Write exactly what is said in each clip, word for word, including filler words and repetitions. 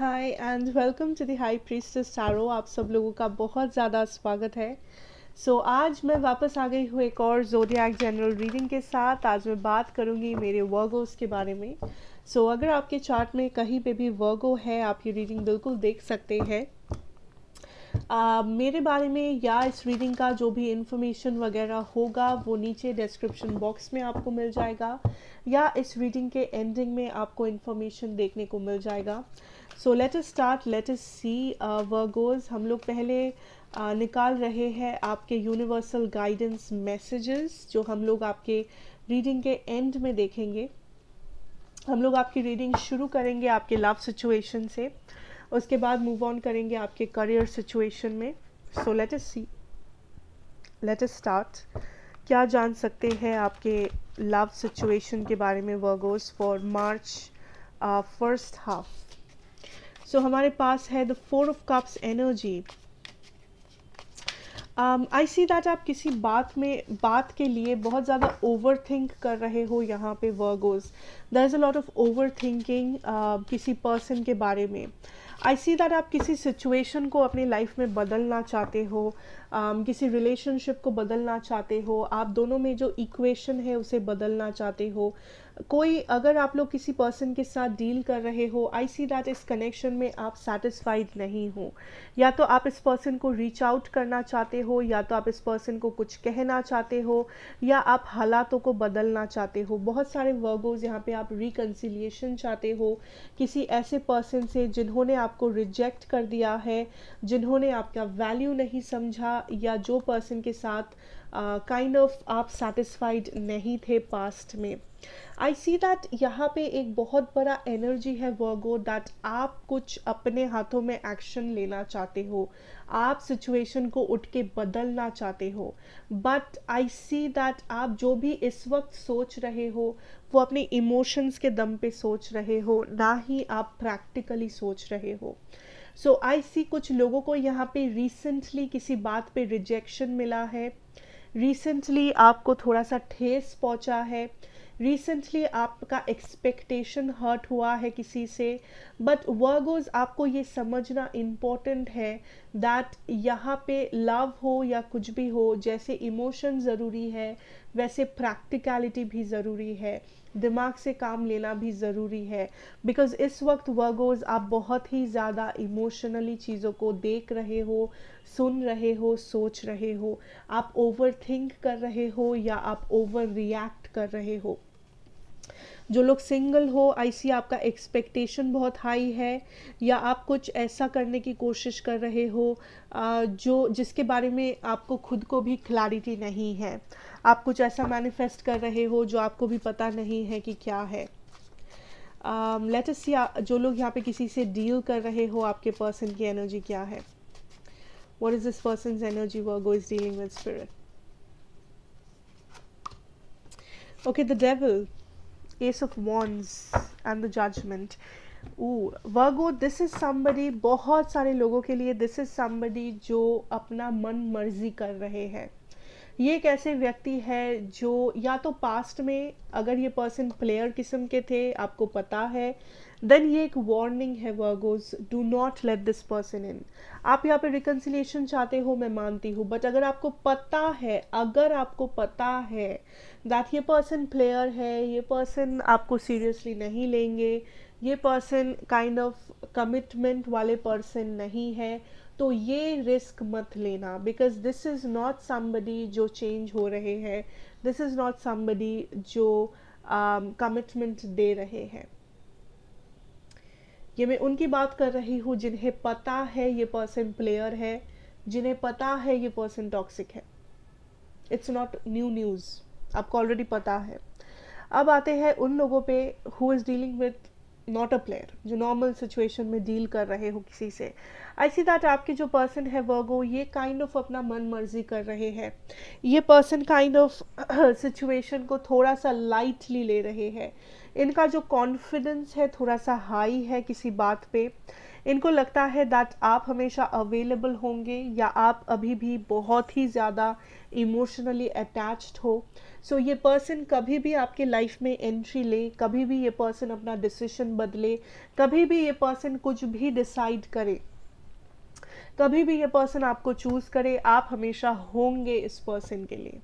Hi and welcome to the high priestess tarot. आप सब लोगों का बहुत ज़्यादा स्वागत है। सो so, आज मैं वापस आ गई हूँ एक और ज़ोडिएक जनरल रीडिंग के साथ। आज मैं बात करूँगी मेरे वर्गोस के बारे में। सो so, अगर आपके चार्ट में कहीं पे भी वर्गो है, आप ये रीडिंग बिल्कुल देख सकते हैं। Uh, मेरे बारे में या इस रीडिंग का जो भी इंफॉर्मेशन वगैरह होगा वो नीचे डिस्क्रिप्शन बॉक्स में आपको मिल जाएगा, या इस रीडिंग के एंडिंग में आपको इंफॉर्मेशन देखने को मिल जाएगा। So let us start, let us see Virgos. हम लोग पहले uh, निकाल रहे हैं आपके यूनिवर्सल गाइडेंस मैसेजेस, जो हम लोग आपके रीडिंग के एंड में देखेंगे। हम लोग आपकी रीडिंग शुरू करेंगे आपके लव सिचुएशन से, उसके बाद मूव ऑन करेंगे आपके करियर सिचुएशन में। So let us see, let us start. क्या जान सकते हैं आपके लव सिचुएशन के बारे में Virgos for March first half. So हमारे पास है the four of cups energy. I see that आप किसी बात में बात के लिए बहुत ज़्यादा ओवर थिंक कर रहे हो यहाँ पे Virgos. There is a lot of overthinking किसी पर्सन के बारे में। आई सी दैट आप किसी सिचुएशन को अपनी लाइफ में बदलना चाहते हो, um, किसी रिलेशनशिप को बदलना चाहते हो, आप दोनों में जो इक्वेशन है उसे बदलना चाहते हो। कोई अगर आप लोग किसी पर्सन के साथ डील कर रहे हो, आई सी दैट इस कनेक्शन में आप सेटिस्फाइड नहीं हो। या तो आप इस पर्सन को रीच आउट करना चाहते हो, या तो आप इस पर्सन को कुछ कहना चाहते हो, या आप हालातों को बदलना चाहते हो। बहुत सारे वर्गोज यहाँ पे आप रिकन्सिलिएशन चाहते हो किसी ऐसे पर्सन से जिन्होंने आपको रिजेक्ट कर दिया है, जिन्होंने आपका वैल्यू नहीं समझा, या जो पर्सन के साथ kind uh, of kind of आप सेटिस्फाइड नहीं थे पास्ट में। आई सी दैट यहाँ पे एक बहुत बड़ा एनर्जी है वर्गो, दैट आप कुछ अपने हाथों में एक्शन लेना चाहते हो, आप सिचुएशन को उठ के बदलना चाहते हो। बट आई सी दैट आप जो भी इस वक्त सोच रहे हो वो अपने इमोशंस के दम पे सोच रहे हो, ना ही आप प्रैक्टिकली सोच रहे हो। सो आई सी कुछ लोगों को यहाँ पे रिसेंटली किसी बात पे रिजेक्शन मिला है, रिसेंटली आपको थोड़ा सा ठेस पहुंचा है, रिसेंटली आपका एक्सपेक्टेशन हर्ट हुआ है किसी से। बट वर्गोज आपको ये समझना इम्पोर्टेंट है दैट यहाँ पे लव हो या कुछ भी हो, जैसे इमोशन ज़रूरी है वैसे प्रैक्टिकलिटी भी ज़रूरी है, दिमाग से काम लेना भी ज़रूरी है। बिकॉज इस वक्त वर्गोज आप बहुत ही ज़्यादा इमोशनली चीज़ों को देख रहे हो, सुन रहे हो, सोच रहे हो। आप ओवर थिंक कर रहे हो या आप ओवर रिएक्ट कर रहे हो। जो लोग सिंगल हो, आई सी आपका एक्सपेक्टेशन बहुत हाई है, या आप कुछ ऐसा करने की कोशिश कर रहे हो जो जिसके बारे में आपको खुद को भी क्लैरिटी नहीं है। आप कुछ ऐसा मैनिफेस्ट कर रहे हो जो आपको भी पता नहीं है कि क्या है। लेट अस सी, जो लोग यहाँ पे किसी से डील कर रहे हो, आपके पर्सन की एनर्जी क्या है। What is this person's energy Virgo is dealing with spirit. Okay, the devil, Ace of Wands and the Judgment. Ooh, Virgo, this is somebody, बहुत सारे लोगों के लिए this is somebody जो अपना मन मर्जी कर रहे हैं। ये एक ऐसे व्यक्ति है जो या तो पास्ट में अगर ये पर्सन प्लेयर किस्म के थे, आपको पता है, देन ये एक वार्निंग है Virgos, do not let this person in. आप यहाँ पे रिकन्सिलिएशन चाहते हो, मैं मानती हूँ, बट अगर आपको पता है अगर आपको पता है दैट ये पर्सन प्लेयर है, ये पर्सन आपको सीरियसली नहीं लेंगे, ये पर्सन काइंड ऑफ कमिटमेंट वाले पर्सन नहीं है, तो ये रिस्क मत लेना। Because this is not somebody जो चेंज हो रहे हैं, दिस इज़ नॉट समबडी जो कमिटमेंट um, दे रहे हैं। ये मैं उनकी बात कर रही हूँ जिन्हें पता है ये पर्सन प्लेयर है, जिन्हें पता है ये पर्सन टॉक्सिक है। इट्स नॉट न्यू न्यूज़, आपको ऑलरेडी पता है। अब आते हैं उन लोगों पे who is dealing with not a player, जो नॉर्मल सिचुएशन में डील कर रहे हो किसी से। आई सी दैट आपके जो पर्सन है वर्गो, ये काइंड ऑफ अपना मन मर्जी कर रहे हैं। ये पर्सन काइंड ऑफ सिचुएशन को थोड़ा सा लाइटली ले रहे हैं। इनका जो कॉन्फिडेंस है थोड़ा सा हाई है किसी बात पे। इनको लगता है दैट आप हमेशा अवेलेबल होंगे या आप अभी भी बहुत ही ज़्यादा इमोशनली अटैच्ड हो. सो so, ये पर्सन कभी भी आपके लाइफ में एंट्री ले, कभी भी ये पर्सन अपना डिसीजन बदले, कभी भी ये पर्सन कुछ भी डिसाइड करे, कभी भी ये पर्सन आपको चूज करे, आप हमेशा होंगे इस पर्सन के लिए.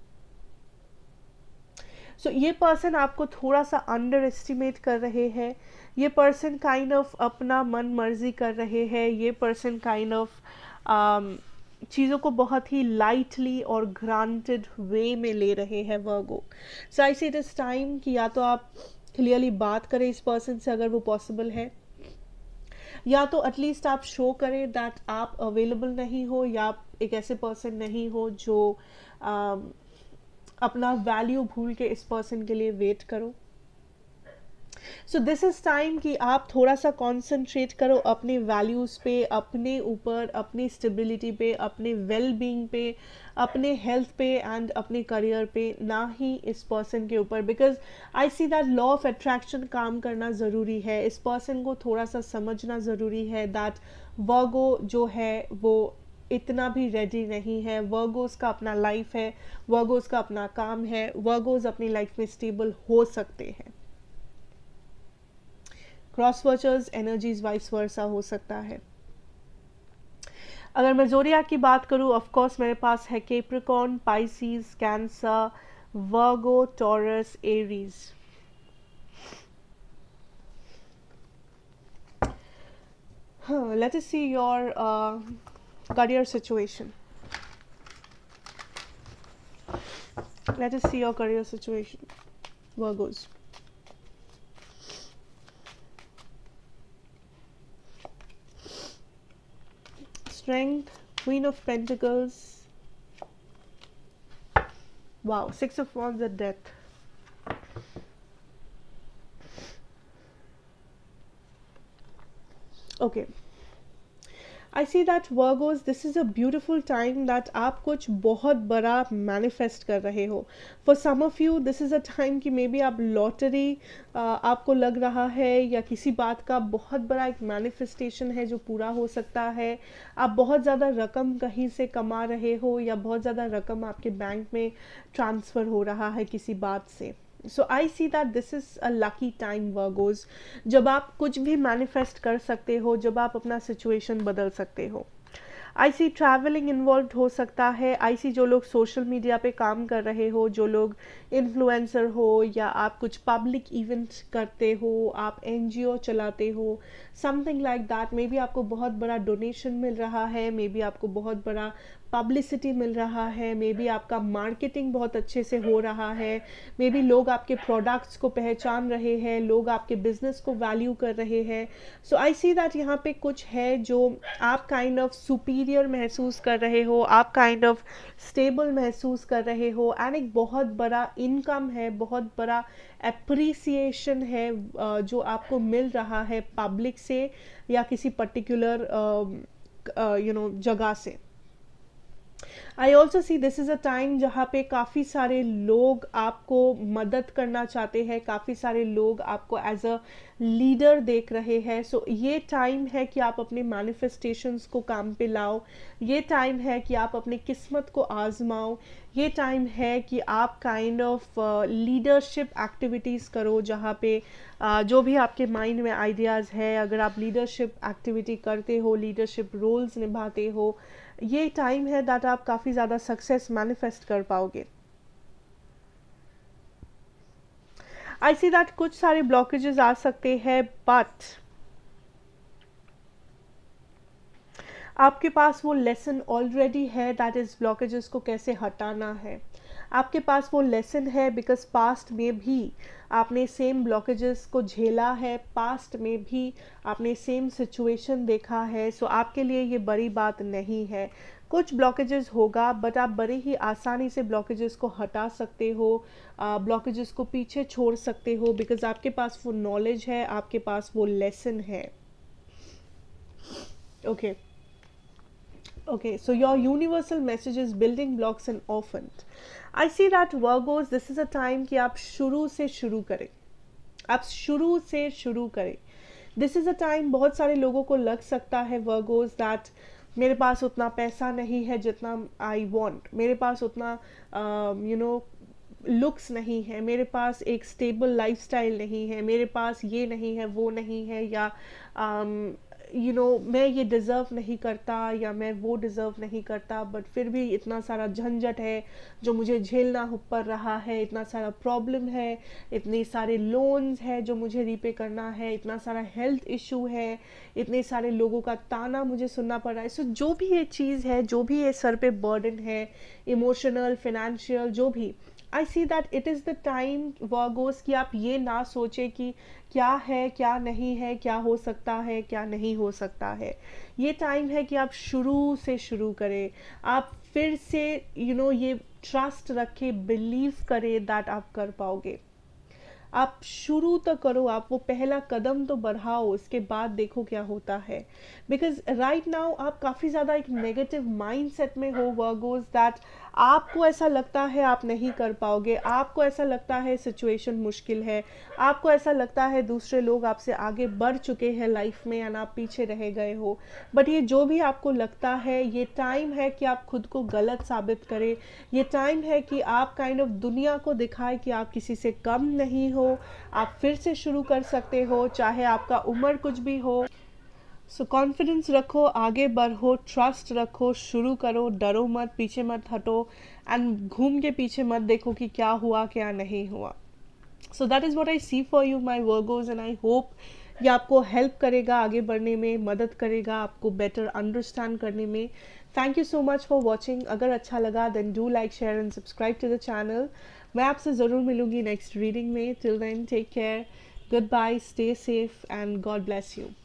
सो so, ये पर्सन आपको थोड़ा सा अंडर एस्टिमेट कर रहे हैं. ये पर्सन काइंड ऑफ अपना मन मर्जी कर रहे हैं. ये पर्सन काइंड ऑफ चीज़ों को बहुत ही लाइटली और ग्रांटेड वे में ले रहे हैं वर्गो. सो आई से इट इज़ टाइम कि या तो आप क्लियरली बात करें इस पर्सन से अगर वो पॉसिबल है, या तो एटलीस्ट आप शो करें दैट आप अवेलेबल नहीं हो, या आप एक ऐसे पर्सन नहीं हो जो uh, अपना वैल्यू भूल के इस पर्सन के लिए वेट करो. सो दिस इज टाइम कि आप थोड़ा सा कॉन्सेंट्रेट करो अपने वैल्यूज़ पे, अपने ऊपर, अपनी स्टेबिलिटी पे, अपने वेल बीइंग पे, अपने हेल्थ पे एंड अपने करियर पे, ना ही इस पर्सन के ऊपर. Because I see that law of attraction काम करना ज़रूरी है. इस पर्सन को थोड़ा सा समझना ज़रूरी है दैट वर्गो जो है वो इतना भी रेडी नहीं है. वर्गोस का अपना लाइफ है, वर्गोस का अपना काम है, वर्गोस अपनी लाइफ में स्टेबल हो सकते हैं. क्रॉस वर्चर्स एनर्जीज वाइस वर्सा हो सकता है. अगर मैं ज़ोडिएक की बात करूं, ऑफ कोर्स मेरे पास है Capricorn, Pisces, Cancer, Virgo, Taurus, Aries. Let us see your career situation. Let us see your career situation, Virgos. Strength, Queen of Pentacles. Wow, Six of Wands at Death. Okay. I see that Virgos this is a beautiful time that आप कुछ बहुत बड़ा manifest कर रहे हो. For some of you this is a time कि may be आप lottery आपको लग रहा है, या किसी बात का बहुत बड़ा एक मैनिफेस्टेशन है जो पूरा हो सकता है. आप बहुत ज़्यादा रकम कहीं से कमा रहे हो, या बहुत ज़्यादा रकम आपके बैंक में ट्रांसफ़र हो रहा है किसी बात से. So I see that this is a lucky time Virgos, जब आप कुछ भी मैनिफेस्ट कर सकते हो, जब आप अपना सिचुएशन बदल सकते हो. आई सी ट्रैवलिंग इन्वॉल्व हो सकता है. आई सी जो लोग सोशल मीडिया पे काम कर रहे हो, जो लोग इन्फ्लुएंसर हो, या आप कुछ पब्लिक इवेंट करते हो, आप एनजीओ चलाते हो, something like that. Maybe आपको बहुत बड़ा डोनेशन मिल रहा है, मे बी आपको बहुत बड़ा पब्लिसिटी मिल रहा है, मे बी आपका मार्केटिंग बहुत अच्छे से हो रहा है, मे बी लोग आपके प्रोडक्ट्स को पहचान रहे हैं, लोग आपके बिजनेस को वैल्यू कर रहे हैं. सो आई सी दैट यहाँ पे कुछ है जो आप काइंड ऑफ सुपीरियर महसूस कर रहे हो, आप काइंड ऑफ स्टेबल महसूस कर रहे हो, एंड एक बहुत बड़ा इनकम है, बहुत बड़ा एप्रिसिएशन है जो आपको मिल रहा है पब्लिक से या किसी पर्टिकुलर यू नो जगह से. I also see this is a time जहाँ पे काफ़ी सारे लोग आपको मदद करना चाहते हैं, काफ़ी सारे लोग आपको एज अ लीडर देख रहे हैं. सो so, ये टाइम है कि आप अपने मैनिफेस्टेशंस को काम पे लाओ. ये टाइम है कि आप अपनी किस्मत को आजमाओ. ये टाइम है कि आप काइंड ऑफ लीडरशिप एक्टिविटीज़ करो, जहाँ पे uh, जो भी आपके माइंड में आइडियाज़ है, अगर आप लीडरशिप एक्टिविटी करते हो, लीडरशिप रोल्स निभाते हो, ये टाइम है दैट आप काफ़ी ज़्यादा सक्सेस मैनिफेस्ट कर पाओगे. आई सी दैट कुछ सारे ब्लॉकेजेस आ सकते हैं, बट आपके पास वो लेसन ऑलरेडी है, दैट इज़ ब्लॉकेजेस को कैसे हटाना है. आपके पास वो लेसन है बिकॉज पास्ट में भी आपने सेम ब्लॉकेजेस को झेला है, पास्ट में भी आपने सेम सिचुएशन देखा है. सो so आपके लिए ये बड़ी बात नहीं है. कुछ ब्लॉकेजेस होगा, बट आप बड़े ही आसानी से ब्लॉकेजेस को हटा सकते हो, ब्लॉकेजेस को पीछे छोड़ सकते हो, बिकॉज आपके पास वो नॉलेज है, आपके पास वो लेसन है. Okay okay, so your universal message is building blocks and orphaned. I see that Virgos, this is a time कि आप शुरू से शुरू करें, आप शुरू से शुरू करें. दिस इज़ अ टाइम, बहुत सारे लोगों को लग सकता है वर्गोज दैट मेरे पास उतना पैसा नहीं है जितना आई वॉन्ट, मेरे पास उतना यू नो लुक्स नहीं है, मेरे पास एक स्टेबल लाइफस्टाइल नहीं है, मेरे पास ये नहीं है, वो नहीं है, या यू नो मैं ये डिज़र्व नहीं करता, या मैं वो डिज़र्व नहीं करता, बट फिर भी इतना सारा झंझट है जो मुझे झेलना पड़ रहा है, इतना सारा प्रॉब्लम है, इतने सारे लोन्स है जो मुझे रीपे करना है, इतना सारा हेल्थ इशू है, इतने सारे लोगों का ताना मुझे सुनना पड़ रहा है। सो so, जो भी ये चीज़ है, जो भी ये सर पे बर्डन है, इमोशनल, फिनेंशियल, जो भी, I see that it is the time Virgos कि आप ये ना सोचें कि क्या है, क्या नहीं है, क्या हो सकता है, क्या नहीं हो सकता है। ये टाइम है कि आप शुरू से शुरू करें, आप फिर से यू you नो know, ये ट्रस्ट रखें, बिलीव करें दैट आप कर पाओगे। आप शुरू तो करो, आप वो पहला कदम तो बढ़ाओ, उसके बाद देखो क्या होता है। बिकॉज राइट नाउ आप काफ़ी ज़्यादा एक नेगेटिव माइंडसेट में हो वर्गोज, दैट आपको ऐसा लगता है आप नहीं कर पाओगे, आपको ऐसा लगता है सिचुएशन मुश्किल है, आपको ऐसा लगता है दूसरे लोग आपसे आगे बढ़ चुके हैं लाइफ में एंड आप पीछे रह गए हो। बट ये जो भी आपको लगता है, ये टाइम है कि आप खुद को गलत साबित करें, ये टाइम है कि आप काइंड ऑफ दुनिया को दिखाएं कि आप किसी से कम नहीं हो, आप फिर से शुरू कर सकते हो, चाहे आपका उम्र कुछ भी हो। सो कॉन्फिडेंस रखो, आगे बढ़ो, ट्रस्ट रखो, शुरू करो, डरो मत, पीछे मत हटो, एंड घूम के पीछे मत देखो कि क्या हुआ क्या नहीं हुआ। So that is what I see for you my Virgos, and I hope ये आपको हेल्प करेगा, आगे बढ़ने में मदद करेगा, आपको बेटर अंडरस्टैंड करने में। Thank you so much for watching. अगर अच्छा लगा then do like, share and subscribe to the channel. मैं आपसे ज़रूर मिलूंगी नेक्स्ट रीडिंग में। Till then take care, goodbye, stay safe and God bless you.